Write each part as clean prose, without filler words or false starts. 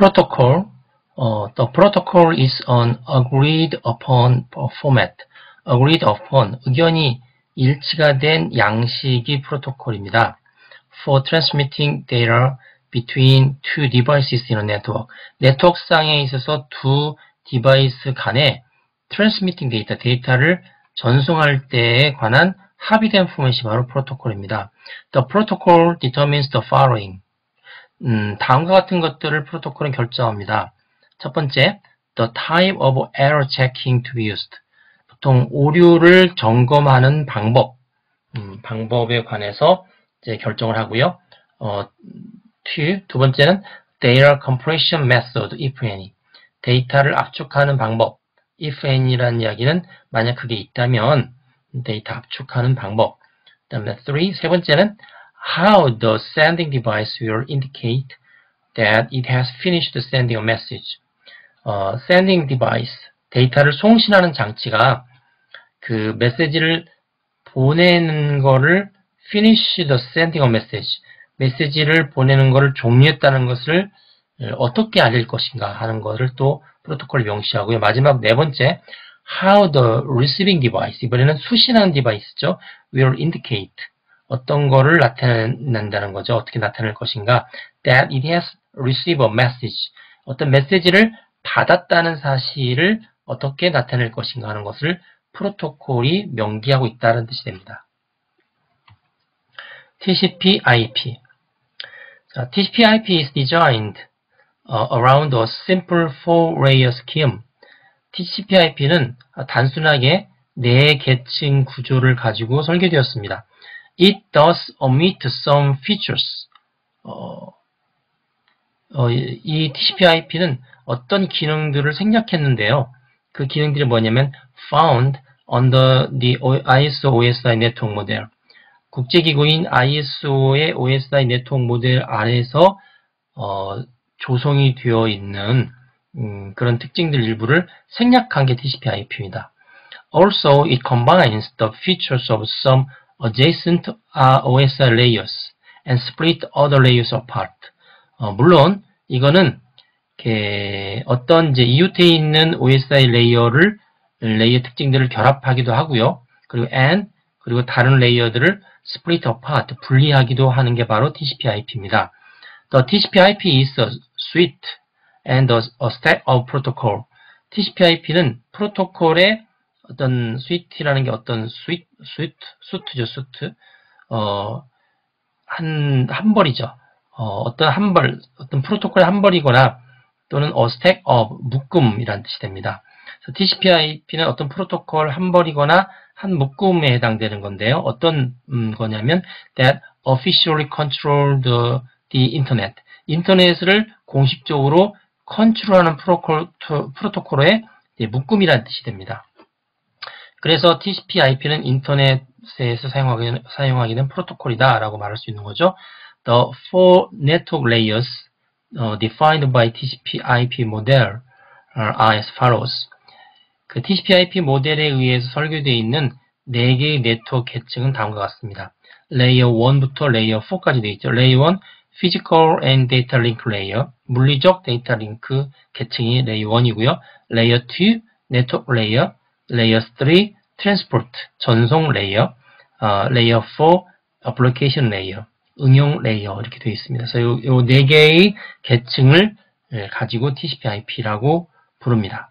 protocol. The protocol is an agreed upon format. agreed upon, 의견이 일치가 된 양식이 프로토콜입니다. For transmitting data between two devices in a network. 네트워크상에 있어서 두 디바이스 간에 transmitting data, 데이터를 전송할 때에 관한 합의된 포맷이 바로 프로토콜입니다. The protocol determines the following. 다음과 같은 것들을 프로토콜은 결정합니다. 첫 번째, the type of error checking to be used. 보통 오류를 점검하는 방법에 관해서 이제 결정을 하고요. 두 번째는 data compression method, if any. 데이터를 압축하는 방법, if any라는 이야기는 만약 그게 있다면 데이터 압축하는 방법. 그다음에 세 번째는 how the sending device will indicate that it has finished sending a message. sending device, 데이터를 송신하는 장치가 그 메시지를 보내는 거를 finish the sending a message, 메시지를 보내는 거를 종료했다는 것을 어떻게 알릴 것인가 하는 것을 또 프로토콜을 명시하고요. 마지막 네 번째, how the receiving device, 이번에는 수신하는 디바이스죠. will indicate, 어떤 거를 나타낸다는 거죠. 어떻게 나타낼 것인가. that it has received a message, 어떤 메시지를 받았다는 사실을 어떻게 나타낼 것인가 하는 것을 프로토콜이 명기하고 있다는 뜻이 됩니다. TCP/IP. TCP/IP is designed around a simple four-layer scheme. TCP/IP는 단순하게 4계층 구조를 가지고 설계되었습니다. It does omit some features. 이 TCP/IP는 어떤 기능들을 생략했는데요. 그 기능들이 뭐냐면 found under the ISO OSI 네트워크 모델. 국제기구인 ISO의 OSI 네트워크 모델 안에서 조성이 되어 있는 그런 특징들 일부를 생략한 게 TCP/IP입니다. Also, it combines the features of some adjacent OSI layers and split other layers apart. 물론 이거는 어떤 이제 이웃에 있는 OSI 레이어 특징들을 결합하기도 하고요. 그리고 다른 레이어들을 split apart, 분리하기도 하는 게 바로 TCP/IP입니다. The TCP/IP is a suite and a stack of protocol. TCP/IP는 프로토콜의 어떤 suite라는 게 어떤 수트죠, 수트. 한 벌이죠. 어떤 프로토콜의 한 벌이거나 또는 a stack of, 묶음이라는 뜻이 됩니다. TCP/IP는 어떤 프로토콜 한 벌이거나 한 묶음에 해당되는 건데요. 어떤 거냐면 that officially control the internet. 인터넷을 공식적으로 컨트롤하는 프로토콜의 묶음이라는 뜻이 됩니다. 그래서 TCP/IP는 인터넷에서 사용하게 된 프로토콜이다 라고 말할 수 있는 거죠. The four network layers defined by TCP/IP model are as follows. 그 TCP/IP 모델에 의해서 설계되어 있는 4개의 네트워크 계층은 다음과 같습니다. 레이어 1부터 레이어 4까지 되어 있죠. 레이어 1, Physical and Data Link Layer, 물리적 데이터 링크 계층이 레이어 1이고요. 레이어 2, Network Layer, 레이어 3, Transport, 전송 레이어, 레이어 4, Application Layer, 응용 레이어 이렇게 되어 있습니다. 그래서 이 4개의 계층을 가지고 TCP/IP라고 부릅니다.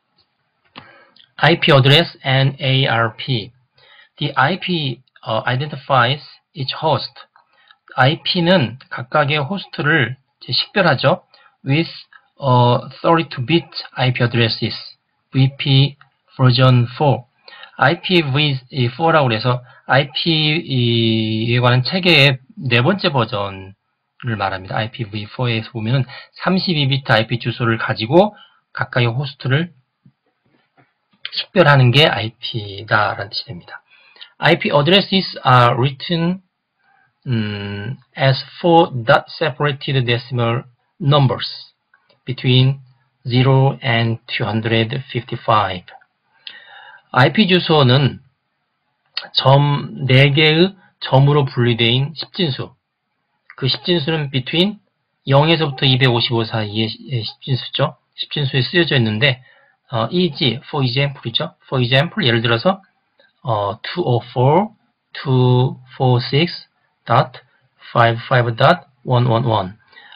IP address and ARP. The IP identifies each host. IP는 각각의 호스트를 식별하죠. With 32-bit IP addresses, VP version 4. IPv4라고 해서 IP에 관한 체계의 4번째 버전을 말합니다. IPv4에서 보면은 32비트 IP 주소를 가지고 각각의 호스트를 식별하는 게 IP다라는 뜻이 됩니다. IP addresses are written as 4 dot-separated decimal numbers between 0 and 255. IP 주소는 4개의 점으로 분리되어 있는 십진수. 그 십진수는 between 0에서부터 255 사이의 10진수죠. 10진수에 쓰여져 있는데 is, for example이죠. for example, 예를 들어서 204, 246, dot, 55, dot, 111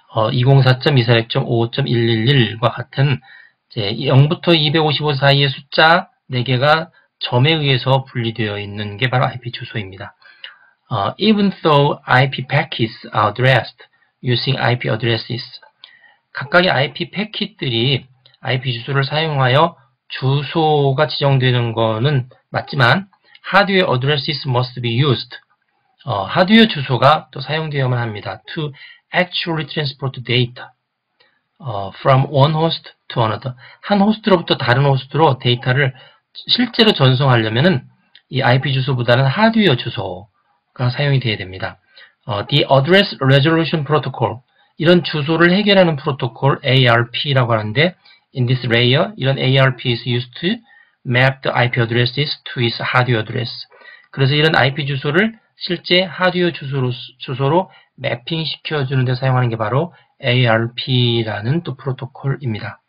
204.246.5.111과 같은 이제 0부터 255 사이의 숫자 4개가 점에 의해서 분리되어 있는 게 바로 IP 주소입니다. Even though IP packets are addressed using IP addresses. 각각의 IP 패킷들이 IP 주소를 사용하여 주소가 지정되는 거는 맞지만 hardware addresses must be used. 하드웨어 주소가 또 사용되어야만 합니다. To actually transport data from one host to another. 한 호스트로부터 다른 호스트로 데이터를 실제로 전송하려면은 이 IP 주소보다는 하드웨어 주소가 사용이 되어야 됩니다. The Address Resolution Protocol. 이런 주소를 해결하는 프로토콜 ARP라고 하는데 in this layer, 이런 ARP is used to map the IP addresses to its hardware address. 그래서 이런 IP 주소를 실제 하드웨어 주소로 매핑 시켜주는 데 사용하는 게 바로 ARP라는 또 프로토콜입니다.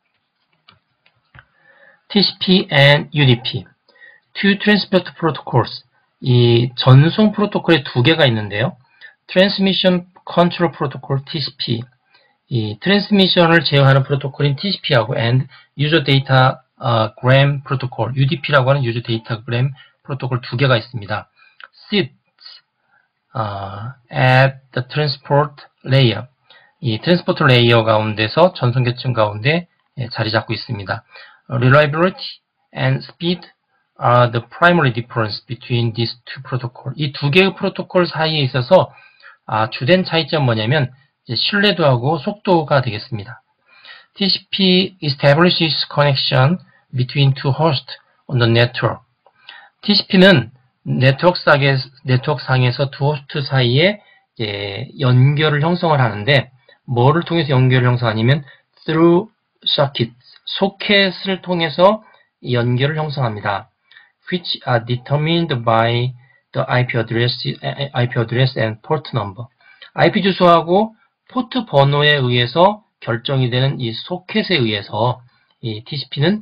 TCP and UDP. Two Transport Protocols. 이 전송 프로토콜에 두 개가 있는데요. Transmission Control Protocol TCP. 이 트랜스미션을 제어하는 프로토콜인 TCP하고 and User Datagram Protocol UDP라고 하는 User Datagram 프로토콜 두 개가 있습니다. sits at the transport layer. 이 트랜스포트 레이어 가운데서 전송 계층 가운데 자리 잡고 있습니다. Reliability and speed are the primary difference between these two protocols. 이 두 개의 프로토콜 사이에 있어서 주된 차이점 뭐냐면 신뢰도하고 속도가 되겠습니다. TCP establishes connection between two hosts on the network. TCP는 네트워크상에서 두 호스트 사이에 연결을 형성을 하는데 뭐를 통해서 연결을 형성하냐면 through sockets, 소켓을 통해서 연결을 형성합니다. which are determined by the IP address and port number. IP 주소하고 포트 번호에 의해서 결정이 되는 이 소켓에 의해서 이 TCP는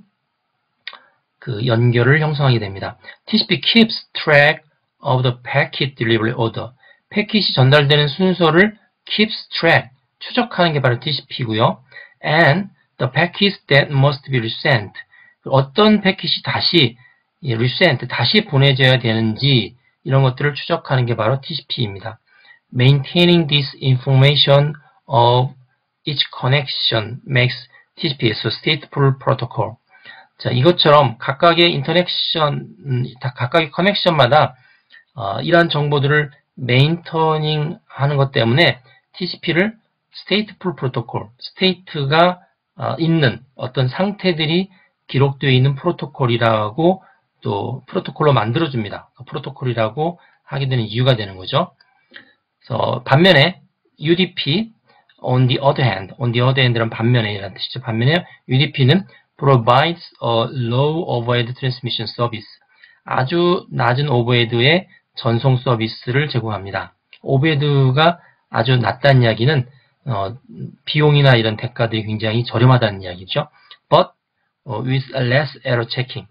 그 연결을 형성하게 됩니다. TCP keeps track of the packet delivery order. 패킷이 전달되는 순서를 keeps track, 추적하는 게 바로 TCP고요. And the packets that must be resent. 어떤 패킷이 다시 resent, 다시 보내져야 되는지 이런 것들을 추적하는 게 바로 TCP입니다. Maintaining this information of each connection makes TCP a stateful protocol. 자, 이것처럼 각각의 각각의 커넥션마다 이러한 정보들을 메인터닝 하는 것 때문에 TCP를 stateful protocol, state가 있는 어떤 상태들이 기록되어 있는 프로토콜이라고 또 프로토콜로 만들어줍니다. 프로토콜이라고 하게 되는 이유가 되는 거죠. 그래서 반면에 UDP, on the other hand는 반면에 이라는 뜻이죠. 반면에 UDP는 provides a low overhead transmission service. 아주 낮은 오버헤드의 전송 서비스를 제공합니다. 오버헤드가 아주 낮다는 이야기는 비용이나 이런 대가들이 굉장히 저렴하다는 이야기죠. But with less error checking.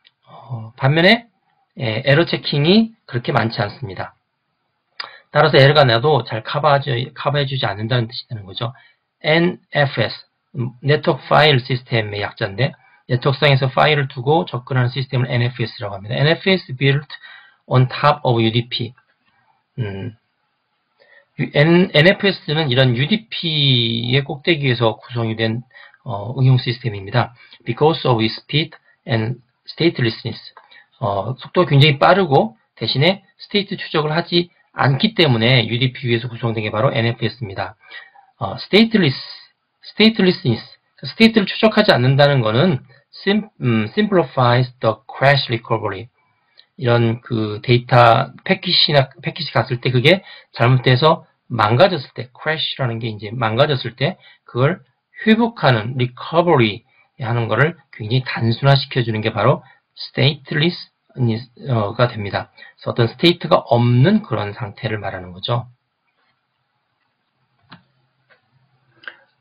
반면에 에러 체킹이 그렇게 많지 않습니다. 따라서 에러가 나도 잘 커버해주지 않는다는 뜻이 되는 거죠. NFS, 네트워크 파일 시스템의 약자인데 네트워크상에서 파일을 두고 접근하는 시스템을 NFS라고 합니다. NFS built on top of UDP. NFS는 이런 UDP의 꼭대기에서 구성이 된 응용 시스템입니다. Because of its speed and statelessness. 속도가 굉장히 빠르고 대신에 스테이트 추적을 하지 않기 때문에 UDP 위에서 구성된 게 바로 NFS입니다. statelessness. 스테이트를 추적하지 않는다는 것은 simplifies the crash recovery. 이런 그 데이터 패킷이 갔을 때 그게 잘못돼서 망가졌을 때, crash라는 게 이제 망가졌을 때 그걸 회복하는 recovery 하는 거를 굉장히 단순화시켜주는 게 바로 stateless가 됩니다. 그래서 어떤 스테이트가 없는 그런 상태를 말하는 거죠.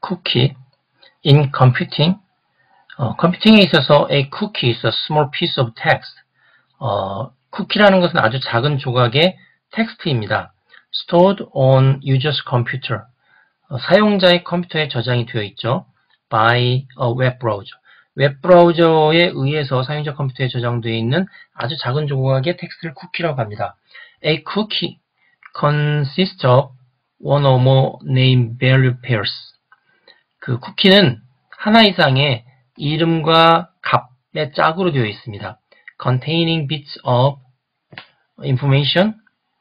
cookie. In computing, 컴퓨팅에 있어서 a cookie is a small piece of text. 쿠키라는 것은 아주 작은 조각의 텍스트입니다. Stored on user's computer. 사용자의 컴퓨터에 저장이 되어 있죠. By a web browser. 웹 브라우저에 의해서 사용자 컴퓨터에 저장되어 있는 아주 작은 조각의 텍스트를 쿠키라고 합니다. A cookie consists of one or more name value pairs. 그 쿠키는 하나 이상의 이름과 값의 짝으로 되어 있습니다. Containing bits of information.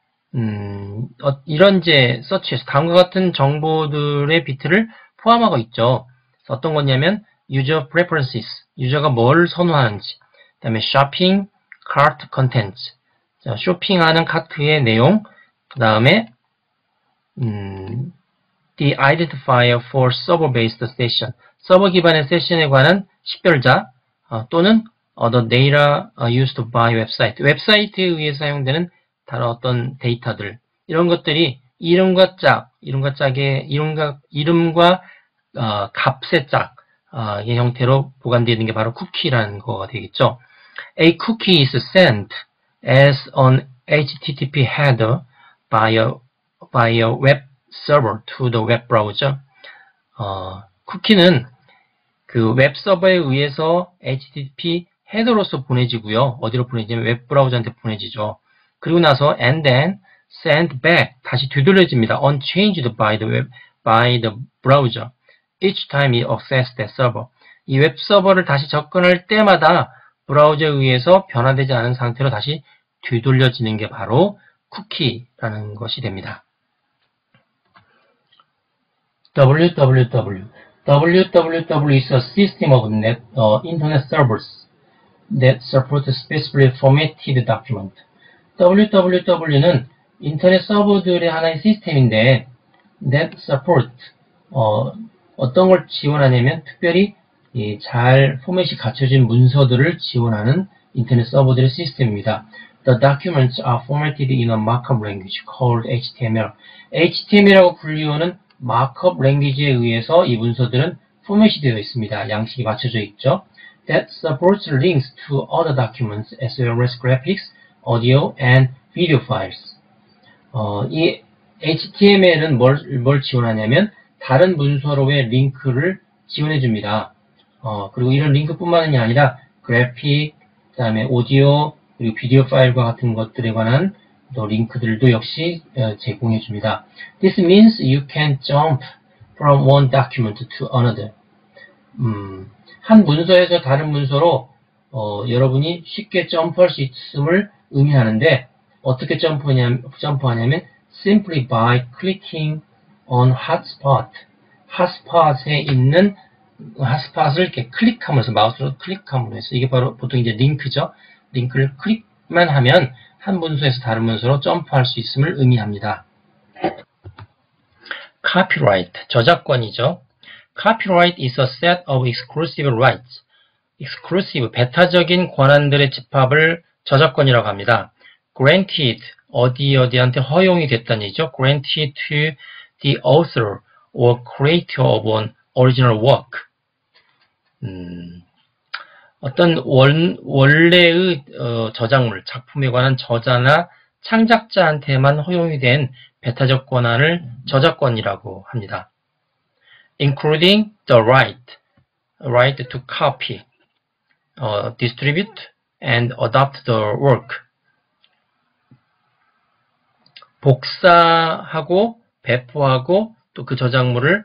이런제 서치에서 다음과 같은 정보들의 비트를 포함하고 있죠. 어떤 거냐면 user preferences, 유저가 뭘 선호하는지, 그 다음에 shopping cart contents, 자, 쇼핑하는 카트의 내용, 그 다음에 the identifier for server-based session, 서버 기반의 세션에 관한 식별자 또는 the data used by website, 웹사이트에 의해 사용되는 다른 어떤 데이터들, 이런 것들이 이름과 값의 짝, 이 형태로 보관되어 있는 게 바로 쿠키라는 거가 되겠죠. A cookie is sent as an HTTP header by a web server to the web browser. 쿠키는 그 웹 서버에 의해서 HTTP 헤더로서 보내지고요. 어디로 보내지면 웹 브라우저한테 보내지죠. 그리고 나서 and then sent back, 다시 되돌려집니다. unchanged by the browser each time it accessed that server. 이 웹 서버를 다시 접근할 때마다 브라우저에 의해서 변화되지 않은 상태로 다시 되돌려지는 게 바로 쿠키라는 것이 됩니다. www. www is a system of internet servers that support specifically formatted document. www는 인터넷 서버들의 하나의 시스템인데 that support 어떤 걸 지원하냐면 특별히 잘 포맷이 갖춰진 문서들을 지원하는 인터넷 서버들의 시스템입니다. The documents are formatted in a markup language called HTML. HTML이라고 불리우는 마크업 랭귀지에 의해서 이 문서들은 포맷이 되어 있습니다. 양식이 맞춰져 있죠. That supports links to other documents as well as graphics, audio, and video files. 이 HTML은 뭘 지원하냐면 다른 문서로의 링크를 지원해 줍니다. 그리고 이런 링크뿐만이 아니라 그래픽, 그다음에 오디오, 그리고 비디오 파일과 같은 것들에 관한 또 링크들도 역시 제공해 줍니다. This means you can jump from one document to another. 한 문서에서 다른 문서로 여러분이 쉽게 점프할 수 있음을 의미하는데 어떻게 점프하냐면 simply by clicking on hotspot. hotspot에 있는 핫스팟을 이렇게 클릭하면서 마우스로 클릭함으로 해서 이게 바로 보통 이제 링크죠. 링크를 클릭만 하면 한 문서에서 다른 문서로 점프할 수 있음을 의미합니다. Copyright, 저작권이죠. Copyright is a set of exclusive rights. exclusive, 배타적인 권한들의 집합을 저작권이라고 합니다. Granted, 어디한테 허용이 됐다는 얘기죠. Granted to the author or creator of an original work. 어떤 원래의 저작물, 작품에 관한 저자나 창작자한테만 허용이 된 배타적 권한을 저작권이라고 합니다. Including the right to copy, distribute, and adopt the work. 복사하고, 배포하고, 또 그 저작물을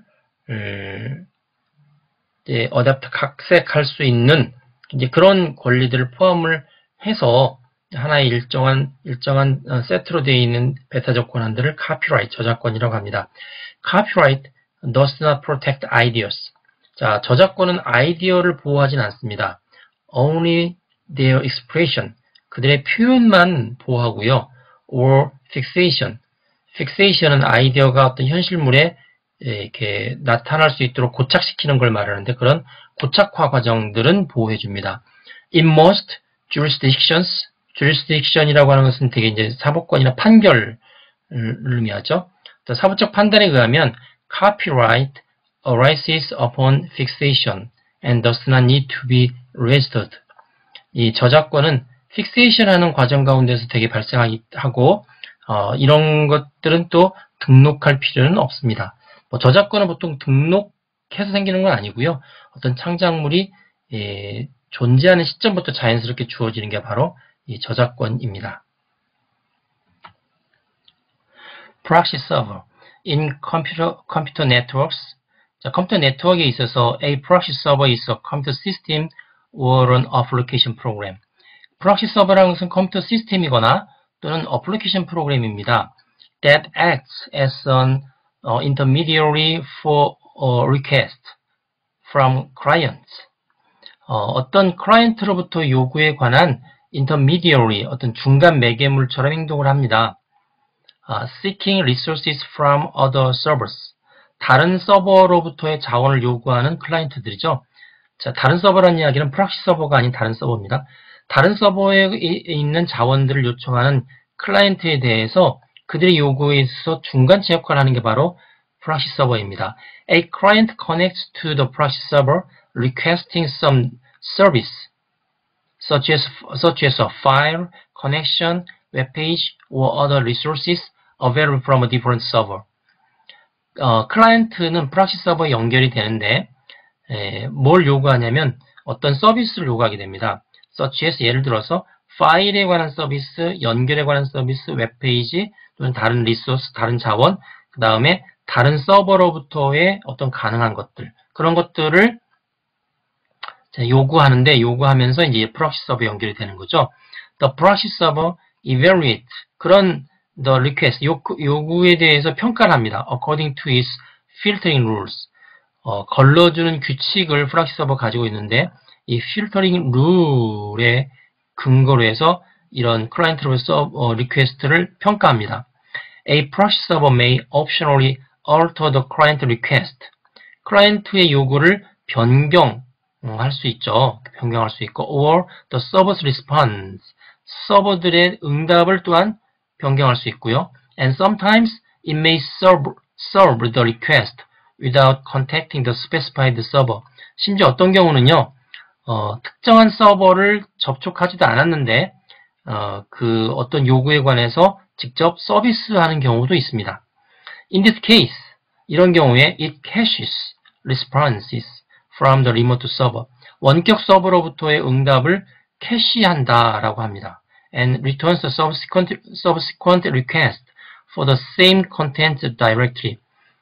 어댑트 각색할 수 있는 이제 그런 권리들을 포함을 해서 하나의 일정한 세트로 되어 있는 배타적 권한들을 카피라이트 저작권이라고 합니다. Copyright does not protect ideas. 자, 저작권은 아이디어를 보호하진 않습니다. Only their expression. 그들의 표현만 보호하고요. Or fixation. fixation은 아이디어가 어떤 현실물에 이렇게 나타날 수 있도록 고착시키는 걸 말하는데 그런 고착화 과정들은 보호해줍니다. In most jurisdictions, jurisdiction이라고 하는 것은 되게 이제 사법권이나 판결을 의미하죠. 사법적 판단에 의하면 copyright arises upon fixation and does not need to be registered. 이 저작권은 픽세이션하는 과정 가운데서 되게 발생하고 이런 것들은 또 등록할 필요는 없습니다. 저작권은 보통 등록해서 생기는 건 아니고요. 어떤 창작물이 존재하는 시점부터 자연스럽게 주어지는 게 바로 이 저작권입니다. Proxy server. In computer networks, 자, 컴퓨터 네트워크에 있어서 a proxy server is a computer system or an application program. proxy server라는 것은 컴퓨터 시스템이거나 또는 application 프로그램입니다. that acts as an intermediary for a request from clients. 어떤 클라이언트로부터 요구에 관한 intermediary, 어떤 중간 매개물처럼 행동을 합니다. seeking resources from other servers. 다른 서버로부터의 자원을 요구하는 클라이언트들이죠. 자, 다른 서버라는 이야기는 프락시 서버가 아닌 다른 서버입니다. 다른 서버에 있는 자원들을 요청하는 클라이언트에 대해서 그들의 요구에 있어서 중간체 역할을 하는 게 바로 프락시 서버입니다. A client connects to the proxy server requesting some service, such as a file, connection, web page, or other resources available from a different server. 클라이언트는 프락시 서버에 연결이 되는데 뭘 요구하냐면 어떤 서비스를 요구하게 됩니다. such as 예를 들어서 파일에 관한 서비스, 연결에 관한 서비스, 웹페이지 또는 다른 리소스, 다른 자원, 그 다음에 다른 서버로부터의 어떤 가능한 것들, 그런 것들을 요구하면서 이제 프락시 서버에 연결이 되는 거죠. The proxy server evaluate 그런 the request 요구에 대해서 평가를 합니다. According to its filtering rules. 걸러주는 규칙을 프락시 서버 가지고 있는데 이 필터링 룰에 근거로 해서 이런 클라이언트로서 리퀘스트를 평가합니다. A proxy server may optionally alter the client request. 클라이언트의 요구를 변경할 수 있죠. 변경할 수 있고, or the server's response. 서버들의 응답을 또한 변경할 수 있고요. And sometimes it may serve the request without contacting the specified server. 심지어 어떤 경우는요, 특정한 서버를 접촉하지도 않았는데, 그 어떤 요구에 관해서 직접 서비스하는 경우도 있습니다. In this case, 이런 경우에 it caches responses from the remote server. 원격 서버로부터의 응답을 캐시한다라고 합니다. And returns the subsequent request for the same content directory.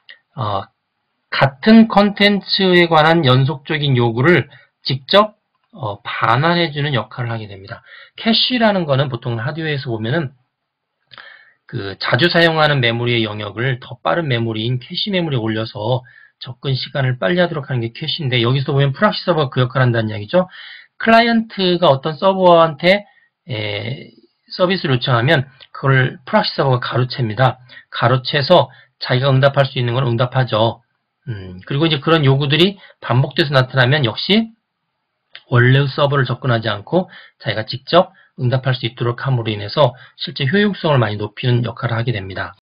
같은 컨텐츠에 관한 연속적인 요구를 직접 반환해주는 역할을 하게 됩니다. 캐시라는 거는 보통 하드웨어에서 보면은 그 자주 사용하는 메모리의 영역을 더 빠른 메모리인 캐시 메모리에 올려서 접근 시간을 빨리 하도록 하는 게 캐시인데 여기서 보면 프락시 서버가 그 역할을 한다는 이야기죠. 클라이언트가 어떤 서버한테 서비스를 요청하면 그걸 프락시 서버가 가로챕니다. 가로채서 자기가 응답할 수 있는 건 응답하죠. 그리고 이제 그런 요구들이 반복돼서 나타나면 역시 원래의 서버를 접근하지 않고 자기가 직접 응답할 수 있도록 함으로 인해서 실제 효용성을 많이 높이는 역할을 하게 됩니다.